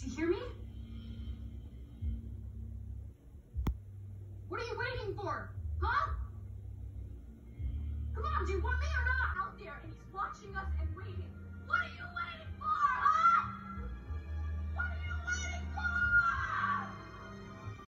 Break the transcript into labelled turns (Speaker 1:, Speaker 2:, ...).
Speaker 1: Do you hear me? What are you waiting for? Huh? Come on, do you want me or not? Out there, and he's watching us and waiting. What are you waiting